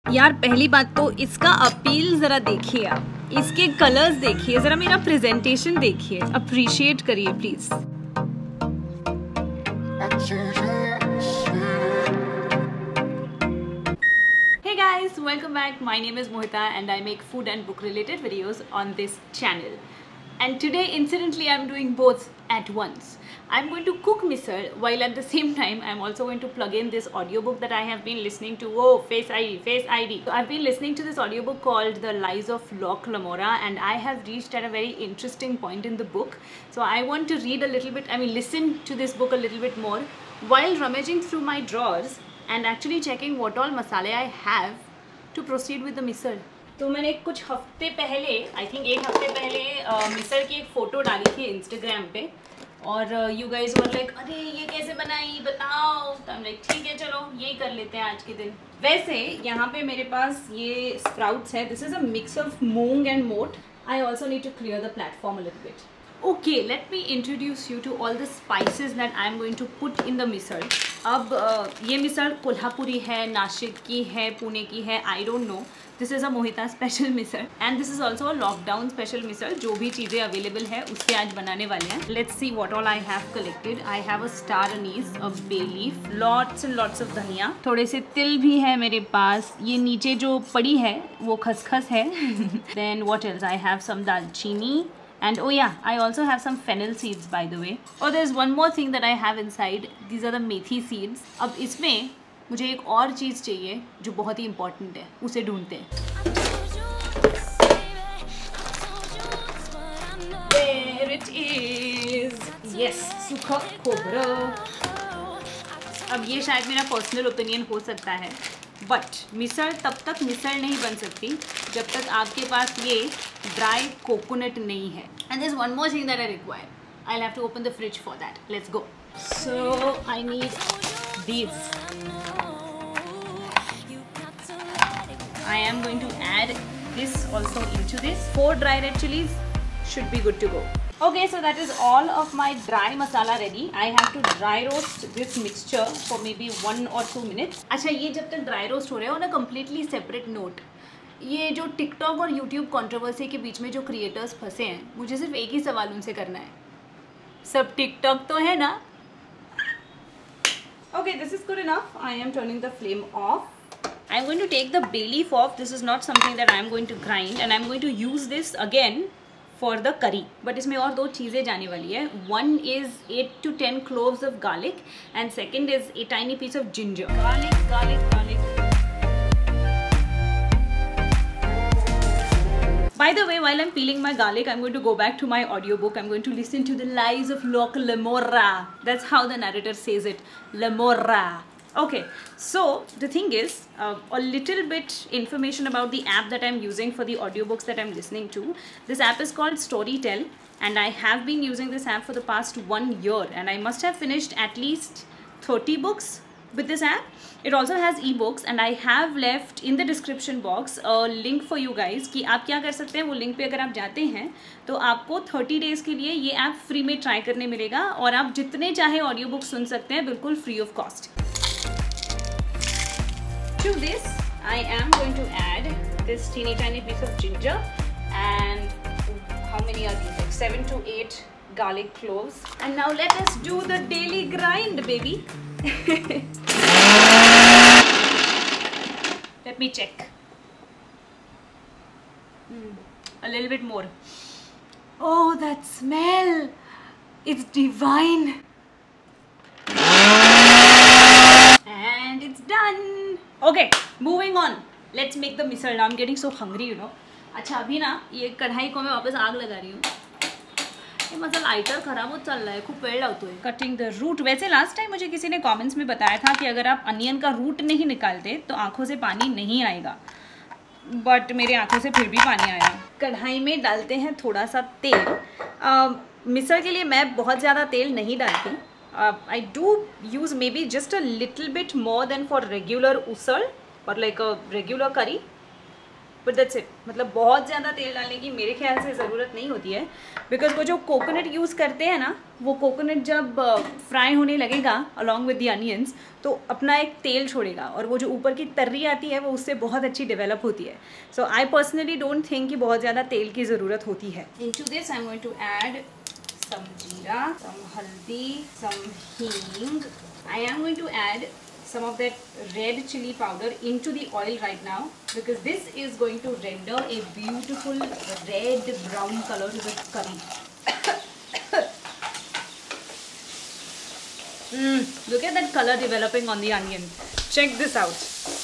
यार पहली बात तो इसका अपील ज़रा देखिए आप, इसके कलर्स देखिए, ज़रा मेरा प्रेजेंटेशन देखिए, अप्रिशिएट करिए please. Hey guys, welcome back. My name is Mohita and I make food and book related videos on this channel. And today, incidentally, I'm doing both at once. I'm going to cook misal while at the same time I'm also going to plug in this audiobook that I have been listening to. Oh, Face ID, Face ID. So I've been listening to this audiobook called The Lies of Locke Lamora, and I have reached at a very interesting point in the book. So I want to read a little bit, listen to this book a little bit more while rummaging through my drawers and actually checking what all masala I have to proceed with the misal. तो मैंने कुछ हफ्ते पहले, I think एक हफ्ते पहले मिसल की एक फ़ोटो डाली थी इंस्टाग्राम पे, और यू गाइज वर लाइक अरे ये कैसे बनाई बताओ, तो हम लाइक ठीक है चलो यही कर लेते हैं आज के दिन। वैसे यहाँ पे मेरे पास ये स्प्राउट्स है, this is a mix of moong and moth. I also need to clear the platform a little bit. Okay, let me introduce you to all the spices that I'm going to put in the misal. अब ये मिसल कोल्हापुरी है, नासिक की है, पुणे की है, I don't know. This is a Mohita special misal and this is also a lockdown special misal. जो भी चीज़ें अवेलेबल है उससे आज बनाने वाले हैं. Let's see what all I have collected. I have a star anise, a bay leaf, lots and lots of धनिया, थोड़े से तिल भी है मेरे पास. ये नीचे जो पड़ी है वो खसखस है. Then what else? I have some दालचीनी. And oh yeah, I also have some fennel seeds by the way. Oh, there's one more thing that I have inside. These are the methi seeds. अब इसमें मुझे एक और चीज़ चाहिए जो बहुत ही important है, उसे ढूंढते हैं. There it is. Yes, सूखा खोबरा. अब ये शायद मेरा पर्सनल ओपिनियन हो सकता है, बट मिसल तब तक मिसल नहीं बन सकती जब तक आपके पास ये ड्राई कोकोनट नहीं है. And there is one more thing that I require. I will have to open the fridge for that. Let's go. So I need these. I am going to add this also into this. 4 dry red chillies should be good to go. Okay, so that is all of my dry masala ready. I have to dry roast this mixture for maybe 1 or 2 minutes. अच्छा, ये जब तक dry roast हो रहे हो ना, completely separate note, ये जो TikTok और YouTube controversy के बीच में जो creators फंसे हैं, मुझे सिर्फ एक ही सवाल उनसे करना है, सब TikTok तो है ना? Okay, this is good enough. I am turning the flame off. I'm going to take the bay leaf off. This is not something that I am going to grind, and I am going to use this again for the curry. But इसमें और 2 चीज़ें जाने वाली है. One is 8 to 10 cloves of garlic and second is a tiny piece of ginger. Garlic. By the way, while I'm peeling my garlic, I'm going to go back to my audiobook. I'm going to listen to The Lies of Locke Lamora. That's how the narrator says it. Lamora. Okay, so the thing is, a little bit information about the app that I'm using for the audiobooks that I'm listening to. This app is called Storytel, and I have been using this app for the past 1 year, and I must have finished at least 30 books with this app. It also has ebooks, and I have left in the description box a link for you guys कि आप क्या कर सकते हैं. वो link पे अगर आप जाते हैं तो आपको 30 डेज़ के लिए ये ऐप फ्री में ट्राई करने मिलेगा, और आप जितने चाहे ऑडियो बुक सुन सकते हैं बिल्कुल free of cost. To this, I am going to add this teeny tiny piece of ginger and how many are these? Like 7 to 8 garlic cloves. And now let us do the daily grind, baby. Let me check. A little bit more. Oh, that smell! It's divine. And it's done. Okay, moving on. Let's make the misal. Now I'm getting so hungry, you know. अच्छा, अभी ना ये कढ़ाई को मैं वापस आग लगा रही हूँ. ये मतलब लाइटर खराब हो चल रहा है, खूब पेड़ लाउतो है. Cutting the root. वैसे लास्ट टाइम मुझे किसी ने कमेंट्स में बताया था कि अगर आप अनियन का रूट नहीं निकालते तो आँखों से पानी नहीं आएगा, बट मेरे आँखों से फिर भी पानी आया. कढ़ाई में डालते हैं थोड़ा सा तेल. मिसल के लिए मैं बहुत ज़्यादा तेल नहीं डालती. I do use maybe just a little bit more than for regular usal or like a regular curry. But that's it. मतलब बहुत ज़्यादा तेल डालने की मेरे ख्याल से ज़रूरत नहीं होती है, बिकॉज वो जो कोकोनट यूज़ करते हैं ना, वो कोकोनट जब फ्राई होने लगेगा अलॉन्ग विद द अनियंस तो अपना एक तेल छोड़ेगा, और वो जो ऊपर की तर्री आती है वो उससे बहुत अच्छी डेवलप होती है. So I personally don't think कि बहुत ज़्यादा तेल की ज़रूरत होती है. Into this I am going to add some jeera, some haldi, some hing. I am going to add some of that red chili powder into the oil right now, because this is going to render a beautiful red brown color to the curry. Look at that color developing on the onion. Check this out.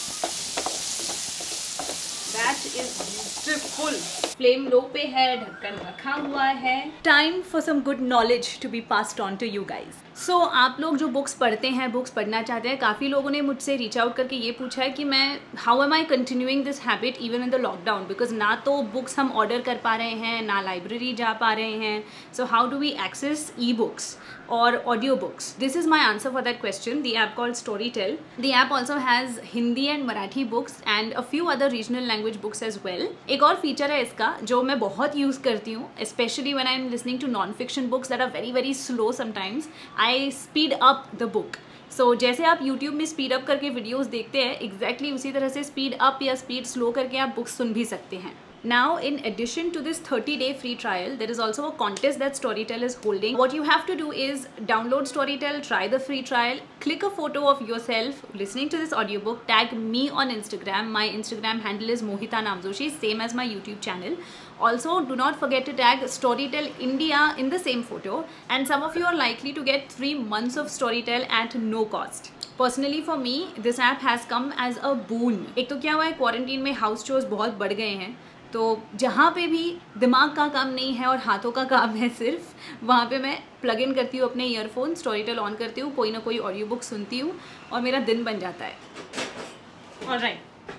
That is beautiful. Flame low पे है, ढक्कन रखा हुआ है. Time for some good knowledge to be passed on to you guys. So आप लोग जो books पढ़ते हैं, बुक्स पढ़ना चाहते हैं, काफ़ी लोगों ने मुझसे रीच आउट करके ये पूछा है कि मैं how am I continuing this habit even in the lockdown, because ना तो बुक्स हम ऑर्डर कर पा रहे हैं, ना लाइब्रेरी जा पा रहे हैं. So how do we access e books or audiobooks? This is my answer for that question. The app called Storytel. The app also has Hindi and Marathi books and a few other regional language books as well. एक और feature है इसका जो मैं बहुत use करती हूँ, especially when I am listening to non-fiction books that are very very slow sometimes. I speed up the book. So जैसे आप YouTube में स्पीड अप करके वीडियोज़ देखते हैं, exactly उसी तरह से स्पीड अप या स्पीड स्लो करके आप बुक्स सुन भी सकते हैं. Now, in addition to this 30-day free trial, there is also a contest that Storytel is holding. What you have to do is download Storytel, try the free trial, click a photo of yourself listening to this audiobook, tag me on Instagram. My Instagram handle is Mohita Namjoshi, same as my YouTube channel. Also, do not forget to tag Storytel India in the same photo. And some of you are likely to get 3 months of Storytel at no cost. Personally for me, this app has come as a boon. एक तो क्या हुआ है, quarantine में house chores बहुत बढ़ गए हैं, तो जहाँ पे भी दिमाग का काम नहीं है और हाथों का काम है सिर्फ, वहाँ पे मैं प्लग इन करती हूँ अपने ईयरफोन, स्टोरीटेल ऑन करती हूँ, कोई ना कोई ऑडियो बुक सुनती हूँ और मेरा दिन बन जाता है. Alright,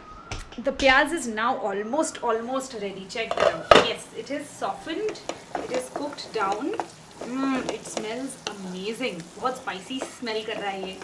the pyaz is now almost ready. Check that out. Yes, it is softened, it is cooked down. It smells amazing. बहुत स्पाइसी स्मेल कर रहा है ये.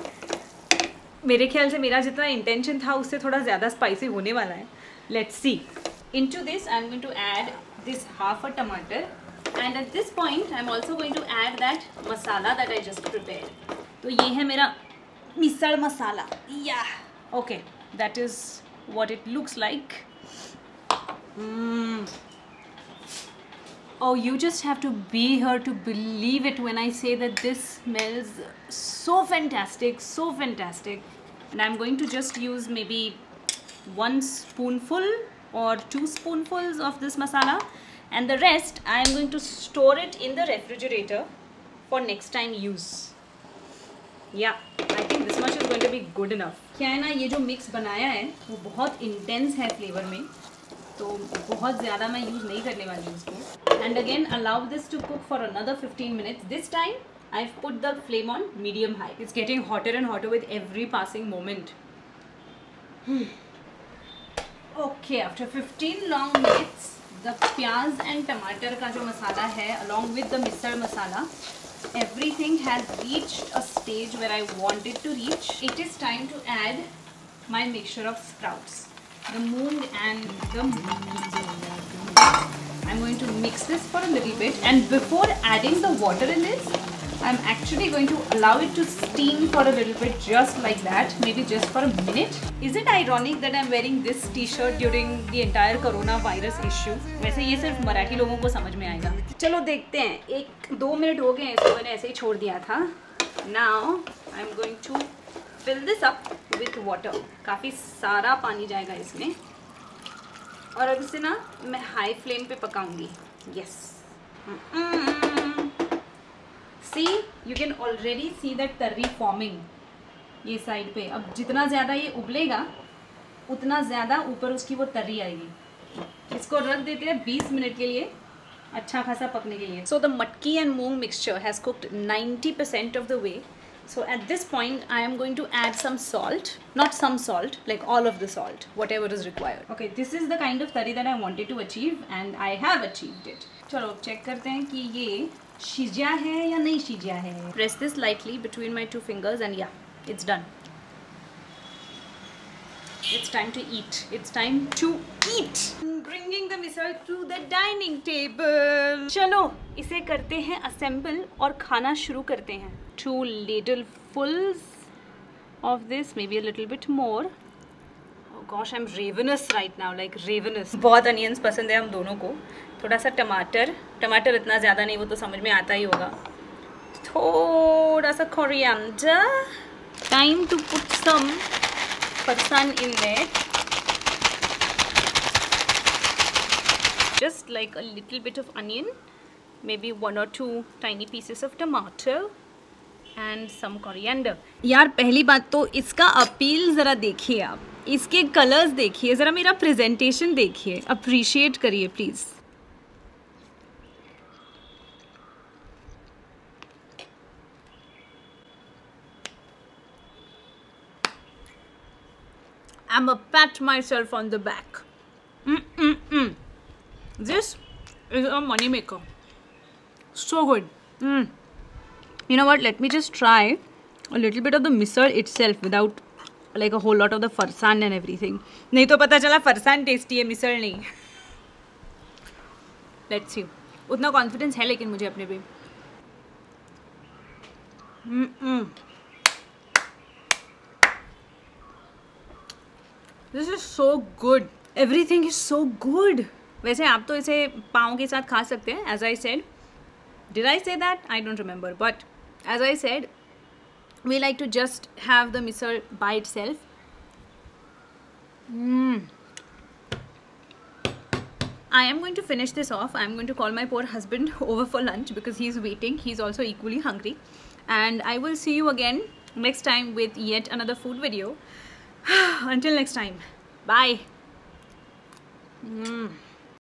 मेरे ख्याल से मेरा जितना इंटेंशन था उससे थोड़ा ज़्यादा स्पाइसी होने वाला है. Let's see. Into this I am going to add this half a tomato, and at this point I am also going to add that masala that I just prepared. तो ये है मेरा मिसल मसाला. Yeah, okay, that is what it looks like. Oh, you just have to be here to believe it when I say that this smells so fantastic, so fantastic. And I'm going to just use maybe 1 spoonful or 2 spoonfuls of this masala, and the rest I am going to store it in the refrigerator for next time use. Yeah, I think this much is going to be good enough. क्या है ना, ये जो mix बनाया है वो बहुत intense है फ्लेवर में, तो बहुत ज़्यादा मैं यूज़ नहीं करने वाली हूँ इसको. And again, allow this to cook for another 15 minutes. This time I've put the flame on medium high. It's getting hotter and hotter with every passing moment. Okay, after 15 long minutes, the प्याज and टमाटर का जो मसाला है along with the misal masala, everything has reached a stage where I want it to reach. It is time to add my mixture of sprouts, the moong and the meat. I'm going to mix this for a little bit, and before adding the water in this, I'm actually going to allow it to steam for a little bit, just like that, maybe just for a minute. Is it ironic that I'm wearing this t-shirt during the entire coronavirus issue? वैसे ये सिर्फ मराठी लोगों को समझ में आएगा. चलो देखते हैं. 1-2 मिनट हो गए हैं, इसको मैंने ऐसे ही छोड़ दिया था. Now I'm going to fill this up with water. काफ़ी सारा पानी जाएगा इसमें, और अब इसे ना मैं हाई फ्लेम पे पकाऊंगी. Yes. See, you can already see that tarri forming ये साइड पे. अब जितना ज़्यादा ये उबलेगा उतना ज़्यादा ऊपर उसकी वो तर्री आएगी. इसको रख देते हैं 20 मिनट के लिए अच्छा खासा पकने के लिए. So the matki and moong mixture has cooked 90% of the way. So at this point I am going to add some salt, not some salt, like all of the salt, whatever is required. Okay, this is the kind of tarri that I wanted to achieve and I have achieved it. चलो check करते हैं कि ये शिजा है या नहीं शिजा है. Press this lightly between my 2 fingers and yeah, it's done. It's time to eat. It's time to eat. Bringing the misal to the dining table. चलो इसे करते हैं assemble और खाना शुरू करते हैं. 2 ladlefuls of this, maybe a little bit more. Oh gosh, I'm ravenous right now, like ravenous. बहुत onions पसंद है हम दोनों को. थोड़ा सा टमाटर इतना ज़्यादा नहीं, वो तो समझ में आता ही होगा. थोड़ा सा coriander. Time to put some farsan in there. Just like a little bit of onion, maybe 1 or 2 tiny pieces of tomato and some coriander. यार पहली बात तो इसका अपील ज़रा देखिए आप, इसके कलर्स देखिए, ज़रा मेरा प्रेजेंटेशन देखिए, अप्रिशिएट करिए please. I'm a pat myself on the back. This is a money maker. So good. You know what? Let me just try a little bit of the misal itself without like a whole lot of the farsan and everything. नहीं तो पता चला farsan tasty है, misal नहीं. Let's see. उतना confidence है लेकिन मुझे अपने पे. This is so good. Everything is so good. वैसे आप तो इसे पाव के साथ खा सकते हैं. As I said, did I say that? I don't remember. But as I said, we like to just have the misal by itself. I am going to finish this off. I am going to call my poor husband over for lunch because he is waiting. He is also equally hungry. And I will see you again next time with yet another food video. Until next time. Bye.